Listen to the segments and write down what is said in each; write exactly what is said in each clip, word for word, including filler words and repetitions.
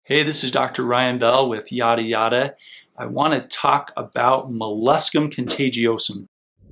Hey, this is Doctor Ryan Bell with Yada Yada. I want to talk about Molluscum Contagiosum.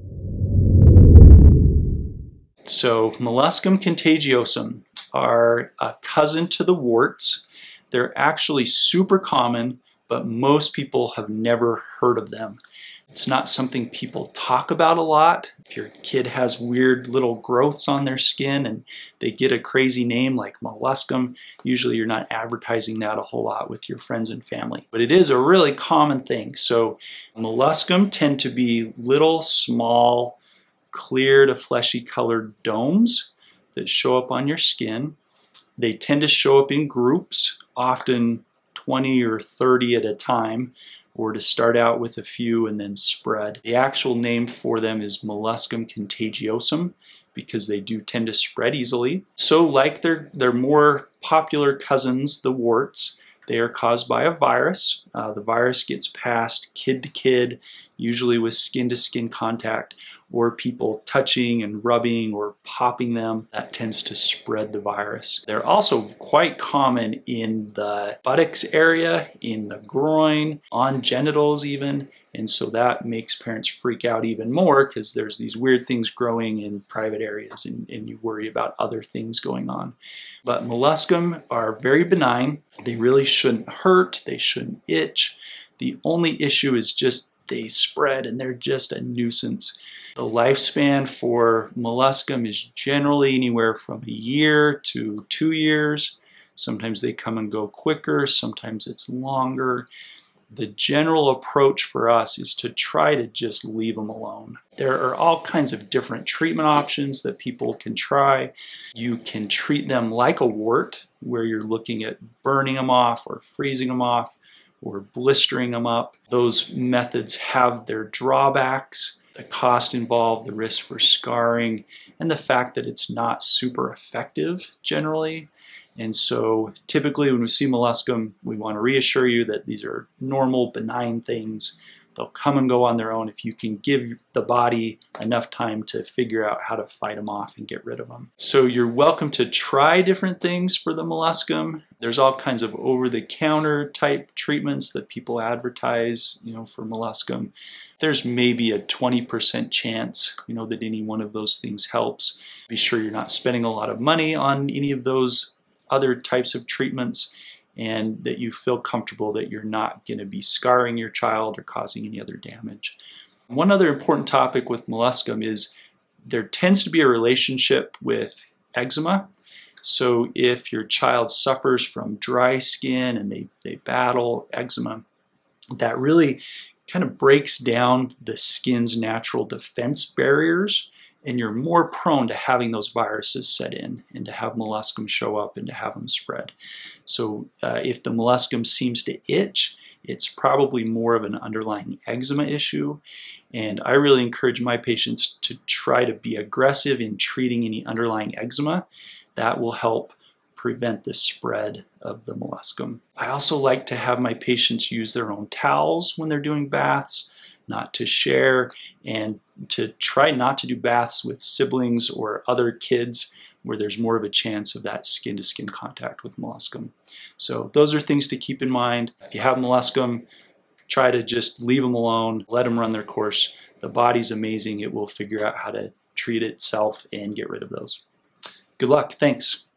So, Molluscum Contagiosum are a cousin to the warts. They're actually super common, but most people have never heard of them. It's not something people talk about a lot. If your kid has weird little growths on their skin and they get a crazy name like molluscum, usually you're not advertising that a whole lot with your friends and family. But it is a really common thing. So molluscum tend to be little, small, clear to fleshy colored domes that show up on your skin. They tend to show up in groups, often twenty or thirty at a time, or to start out with a few and then spread. The actual name for them is Molluscum Contagiosum because they do tend to spread easily. So like their, their more popular cousins, the warts, they are caused by a virus. Uh, the virus gets passed kid to kid, usually with skin-to-skin contact, or people touching and rubbing or popping them. That tends to spread the virus. They're also quite common in the buttocks area, in the groin, on genitals even, and so that makes parents freak out even more because there's these weird things growing in private areas and, and you worry about other things going on. But molluscum are very benign. They really shouldn't hurt. They shouldn't itch. The only issue is just they spread and they're just a nuisance. The lifespan for molluscum is generally anywhere from a year to two years. Sometimes they come and go quicker, sometimes it's longer. The general approach for us is to try to just leave them alone. There are all kinds of different treatment options that people can try. You can treat them like a wart, where you're looking at burning them off or freezing them off or blistering them up. Those methods have their drawbacks, the cost involved, the risk for scarring, and the fact that it's not super effective generally. And so typically when we see molluscum, we want to reassure you that these are normal, benign things. They'll come and go on their own if you can give the body enough time to figure out how to fight them off and get rid of them. So you're welcome to try different things for the molluscum. There's all kinds of over-the-counter type treatments that people advertise, you know, for molluscum. There's maybe a twenty percent chance, you know, that any one of those things helps. Be sure you're not spending a lot of money on any of those other types of treatments, and that you feel comfortable that you're not going to be scarring your child or causing any other damage. One other important topic with molluscum is there tends to be a relationship with eczema. So if your child suffers from dry skin and they, they battle eczema, that really kind of breaks down the skin's natural defense barriers, and you're more prone to having those viruses set in and to have molluscum show up and to have them spread. So uh, if the molluscum seems to itch, it's probably more of an underlying eczema issue. And I really encourage my patients to try to be aggressive in treating any underlying eczema. That will help prevent the spread of the molluscum. I also like to have my patients use their own towels when they're doing baths, not to share, and to try not to do baths with siblings or other kids where there's more of a chance of that skin-to-skin contact with molluscum. So those are things to keep in mind. If you have molluscum, try to just leave them alone, let them run their course. The body's amazing. It will figure out how to treat itself and get rid of those. Good luck. Thanks.